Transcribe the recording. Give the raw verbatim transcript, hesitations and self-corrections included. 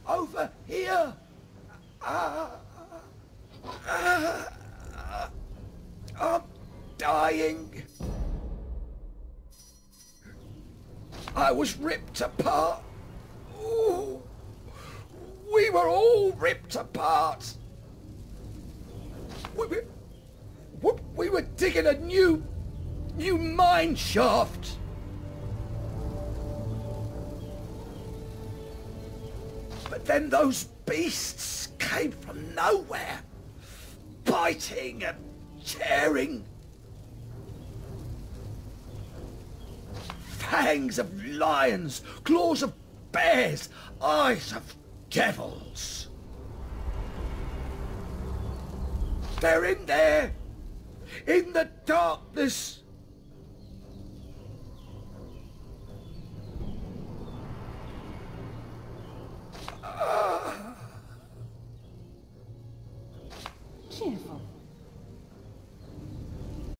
over here. Uh, uh, uh, I'm dying. I was ripped apart. Ooh, we were all ripped apart. We were, we were digging a new, new mine shaft. But then those beasts came from nowhere, biting and tearing. Fangs of lions, claws of bears, eyes of devils. They're in there, in the darkness. Cheerful.